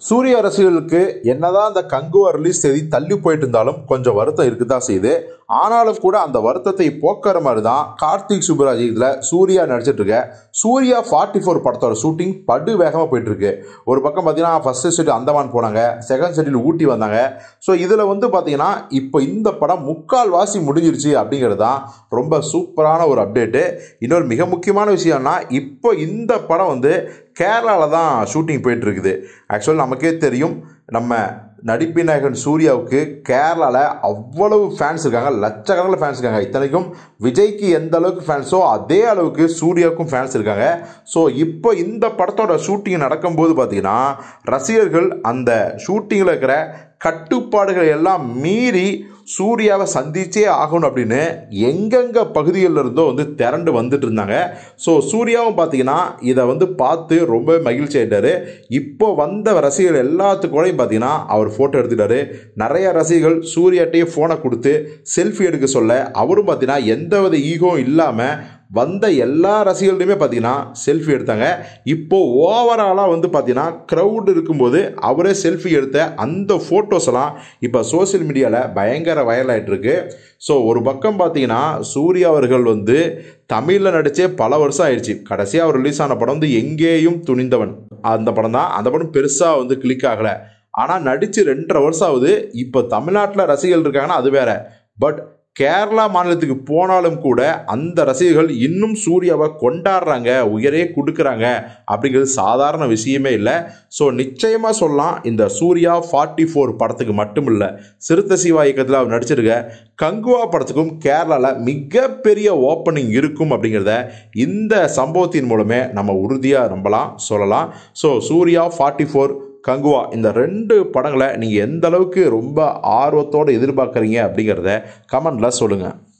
சூர்யா ரசிகர்களுக்கு என்னதான் அந்த கங்குவா ரிலீஸ் தேதி தள்ளி போயிட்டு இருந்தாலும் கொஞ்சம் வருத்தம் இருக்குதான் செய்யுது. ஆனாலும் கூட அந்த வருத்தத்தை போக்குற மாதிரி தான் கார்த்திக் சுப்புராஜ் இதில் சூர்யா நடிச்சிட்டு இருக்க சூர்யா 44 படத்தோட ஷூட்டிங் படு வேகமாக போயிட்டு இருக்கு. ஒரு பக்கம் பார்த்தீங்கன்னா ஃபர்ஸ்ட் ஷெட்யூல் அந்தமான் போனாங்க, செகண்ட் ஷெட்யூல் ஊட்டி வந்தாங்க. ஸோ இதில் பார்த்தீங்கன்னா இப்போ இந்த படம் முக்கால் வாசி முடிஞ்சிருச்சு அப்படிங்கிறது தான் ரொம்ப சூப்பரான ஒரு அப்டேட்டு. இன்னொரு மிக முக்கியமான விஷயம்னா இப்போ இந்த படம் கேரளாவில் தான் ஷூட்டிங் போயிட்டு இருக்குது. ஆக்சுவலாக நமக்கே தெரியும், நம்ம நடிப்பின் நாயகன் சூர்யாவுக்கு கேரளாவில் அவ்வளவு ஃபேன்ஸ் இருக்காங்க, லட்சக்கணக்கில் ஃபேன்ஸ் இருக்காங்க. இத்தனைக்கும் விஜய்க்கு எந்த அளவுக்கு ஃபேன்ஸோ அதே அளவுக்கு சூர்யாவுக்கும் ஃபேன்ஸ் இருக்காங்க. ஸோ இப்போ இந்த படத்தோட ஷூட்டிங் நடக்கும்போது பார்த்தீங்கன்னா ரசிகர்கள் அந்த ஷூட்டிங்கில் இருக்கிற கட்டுப்பாடுகள் எல்லாம் மீறி சூர்யாவை சந்திச்சே ஆகணும் அப்படின்னு எங்கெங்கே பகுதிகளில் இருந்தோ திரண்டு வந்துட்டு இருந்தாங்க. ஸோ சூர்யாவும் பார்த்தீங்கன்னா இதை பார்த்து ரொம்ப மகிழ்ச்சி ஆகிட்டாரு. இப்போ வந்த ரசிகர்கள் எல்லாத்துக்கூடையும் பார்த்தீங்கன்னா அவர் ஃபோட்டோ எடுத்துட்டாரு. நிறைய ரசிகர்கள் சூர்யாட்டையே ஃபோனை கொடுத்து செல்ஃபி எடுக்க சொல்ல அவரும் பார்த்தீங்கன்னா எந்தவித ஈகோவும் இல்லாமல் வந்த எல்லா ரசிகர்களையுமே பார்த்தீங்கன்னா செல்ஃபி எடுத்தாங்க. இப்போது ஓவராலாக பார்த்தீங்கன்னா க்ரௌட் இருக்கும்போது அவரே செல்ஃபி எடுத்த அந்த ஃபோட்டோஸ் எல்லாம் இப்போ சோசியல் மீடியாவில் பயங்கர வைரல் ஆகிட்டு இருக்கு. ஸோ ஒரு பக்கம் பார்த்தீங்கன்னா சூர்யா அவர்கள் தமிழில் நடித்தே பல வருஷம் ஆயிடுச்சு. கடைசியாக அவர் ரிலீஸ் ஆன படம் எங்கேயும் துணிந்தவன் அந்த படம் தான். அந்த படம் பெருசாக கிளிக் ஆகலை. ஆனால் நடித்து 2.5 வருஷம் ஆகுது. இப்போ தமிழ்நாட்டில் ரசிகர்கள் இருக்காங்கன்னா அது வேற. பட் கேரளா மாநிலத்துக்கு போனாலும் கூட அந்த ரசிகர்கள் இன்னும் சூர்யாவை கொண்டாடுறாங்க, உயரே கொடுக்குறாங்க அப்படிங்கிறது சாதாரண விஷயமே இல்லை. ஸோ நிச்சயமாக சொல்லலாம், இந்த சூர்யா 44 படத்துக்கு மட்டும் இல்லை, சிறுத்தை சிவா இயக்கத்தில் அவர் நடிச்சிருக்க கங்குவா படத்துக்கும் கேரளாவில் மிகப்பெரிய ஓப்பனிங் இருக்கும் அப்படிங்கிறத இந்த சம்பவத்தின் மூலமே நம்ம உறுதியாக நம்பலாம், சொல்லலாம். ஸோ சூர்யா 44 கங்குவா இந்த 2 படங்களை நீங்கள் எந்த அளவுக்கு ரொம்ப ஆர்வத்தோடு எதிர்பார்க்குறீங்க அப்படிங்கிறத கமெண்டில் சொல்லுங்கள்.